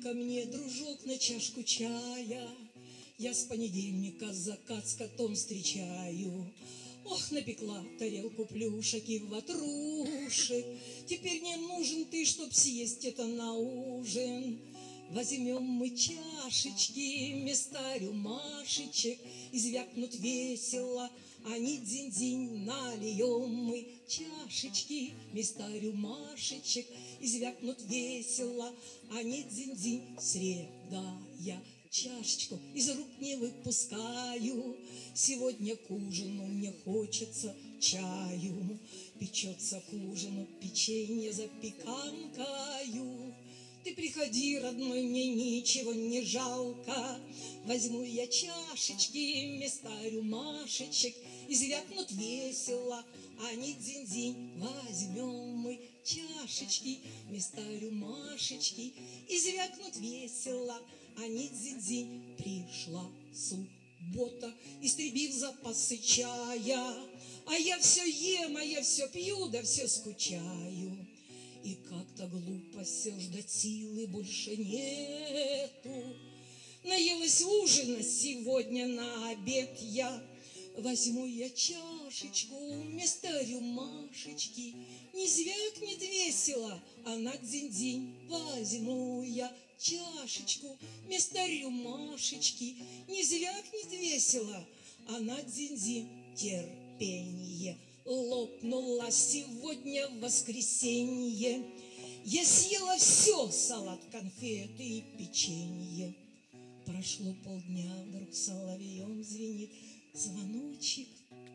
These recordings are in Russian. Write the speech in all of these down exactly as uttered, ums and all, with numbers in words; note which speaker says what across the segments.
Speaker 1: ко мне, дружок, на чашку чая. Я с понедельника закат с котом встречаю. Ох, напекла тарелку плюшек и ватрушек. Теперь не нужен ты, чтоб съесть это на ужин. Возьмем мы чашечки вместо рюмашечек, и звякнут весело они дзинь-дзинь. Нальем мы чашечки вместо рюмашечек, и звякнут весело они дзинь-дзинь. Среда я чашечку из рук не выпускаю. Сегодня к ужину мне хочется чаю. Печется к ужину печенье запеканкою. Ты приходи, родной, мне ничего не жалко. Возьму я чашечки вместо рюмашечек, и звякнут весело они дзинь-дзинь. Возьмем мы чашечки вместо рюмашечки, и звякнут весело они дзинь-дзинь. Пришла суббота, истребив запасы чая, а я все ем, а я все пью, да все скучаю. И как-то глупо все ждать, силы больше нету. Наелась ужина сегодня на обед я. Возьму я чашечку вместо рюмашечки, не звякнет весело она дзинь-дзинь. Возьму я чашечку вместо рюмашечки, не звякнет весело она дзинь-дзинь. Терпенье лопнула сегодня в воскресенье. Я съела все: салат, конфеты и печенье. Прошло полдня, вдруг соловьем звенит звоночек.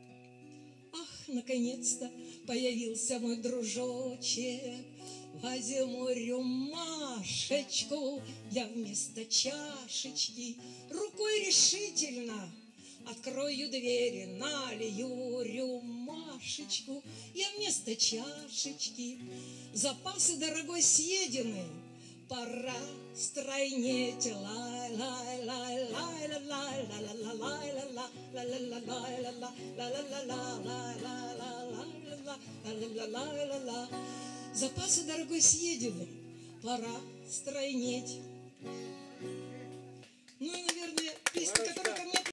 Speaker 1: Ах, наконец-то появился мой дружочек. Возьму рюмашечку я вместо чашечки, рукой решительно открою двери, налью рюмашечку я вместо чашечки. Запасы, дорогой, съедены, пора стройнеть. Запасы, дорогой, съедены, пора стройнеть. Ну и, наверное, песня, которая